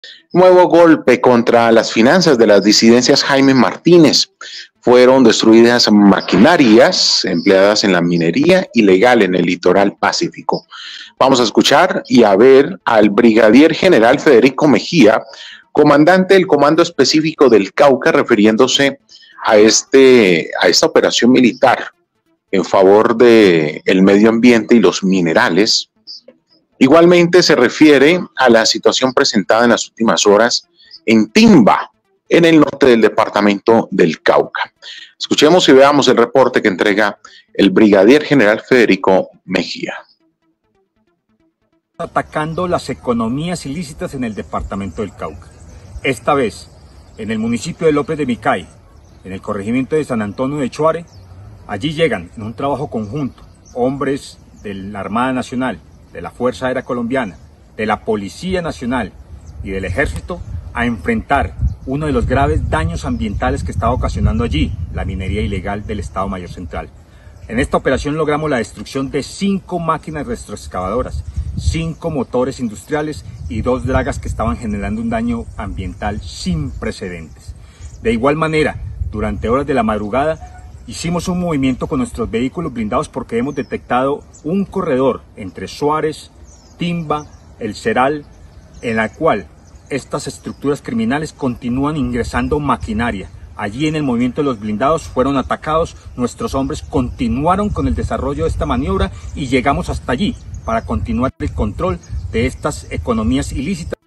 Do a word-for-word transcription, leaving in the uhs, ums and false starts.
Nuevo golpe contra las finanzas de las disidencias Jaime Martínez. Fueron destruidas maquinarias empleadas en la minería ilegal en el litoral pacífico. Vamos a escuchar y a ver al brigadier general Federico Mejía, comandante del Comando Específico del Cauca, refiriéndose a, este, a esta operación militar en favor del medio ambiente y los minerales. Igualmente se refiere a la situación presentada en las últimas horas en Timba, en el norte del departamento del Cauca. Escuchemos y veamos el reporte que entrega el brigadier general Federico Mejía. Atacando las economías ilícitas en el departamento del Cauca. Esta vez, en el municipio de López de Micay, en el corregimiento de San Antonio de Chuare, allí llegan en un trabajo conjunto hombres de la Armada Nacional, de la Fuerza Aérea Colombiana, de la Policía Nacional y del Ejército a enfrentar uno de los graves daños ambientales que estaba ocasionando allí, la minería ilegal del Estado Mayor Central. En esta operación logramos la destrucción de cinco máquinas retroexcavadoras, cinco motores industriales y dos dragas que estaban generando un daño ambiental sin precedentes. De igual manera, durante horas de la madrugada, hicimos un movimiento con nuestros vehículos blindados porque hemos detectado un corredor entre Suárez, Timba, El Ceral, en la cual estas estructuras criminales continúan ingresando maquinaria. Allí en el movimiento de los blindados fueron atacados, nuestros hombres continuaron con el desarrollo de esta maniobra y llegamos hasta allí para continuar el control de estas economías ilícitas.